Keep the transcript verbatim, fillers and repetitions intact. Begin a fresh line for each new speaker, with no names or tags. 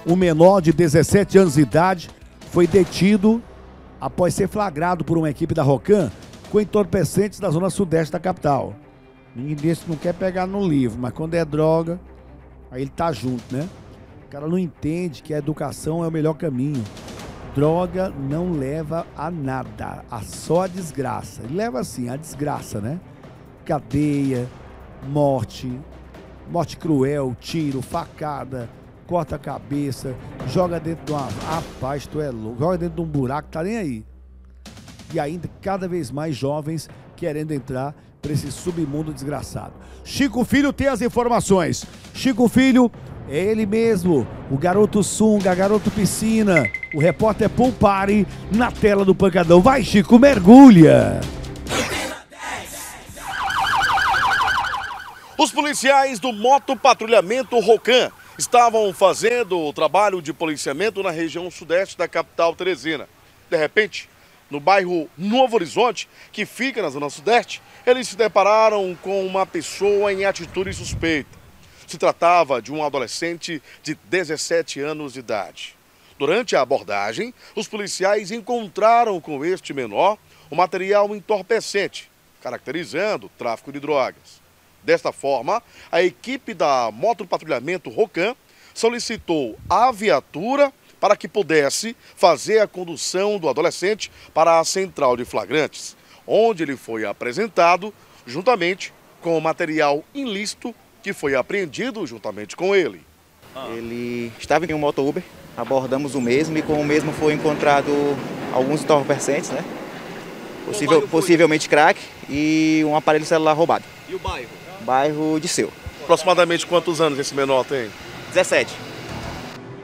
um menor de dezessete anos de idade foi detido após ser flagrado por uma equipe da Rocan com entorpecentes da zona sudeste da capital. Ninguém desse não quer pegar no livro, mas quando é droga, aí ele tá junto, né? O cara não entende que a educação é o melhor caminho. Droga não leva a nada, a só a desgraça. Ele leva assim, a desgraça, né? Cadeia, morte, morte cruel, tiro, facada, corta a cabeça, joga dentro de uma... Rapaz, tu é louco, joga dentro de um buraco, tá nem aí. E ainda cada vez mais jovens querendo entrar para esse submundo desgraçado. Chico Filho tem as informações. Chico Filho é ele mesmo, o garoto sunga, garoto piscina, o repórter Pool Party na tela do Pancadão. Vai, Chico, mergulha!
Os policiais do Motopatrulhamento Rocan estavam fazendo o trabalho de policiamento na região sudeste da capital Teresina. De repente, no bairro Novo Horizonte, que fica na zona sudeste, eles se depararam com uma pessoa em atitude suspeita. Se tratava de um adolescente de dezessete anos de idade. Durante a abordagem, os policiais encontraram com este menor o material entorpecente, caracterizando o tráfico de drogas. Desta forma, a equipe da Motopatrulhamento Rocan solicitou a viatura para que pudesse fazer a condução do adolescente para a central de flagrantes, onde ele foi apresentado juntamente com o material ilícito que foi apreendido juntamente com ele.
Ele estava em um moto Uber, abordamos o mesmo e com o mesmo foi encontrado alguns entorpecentes, né? Possível, possivelmente crack e um aparelho celular roubado.
E o bairro?
Bairro de Seu.
Aproximadamente quantos anos esse menor tem?
dezessete.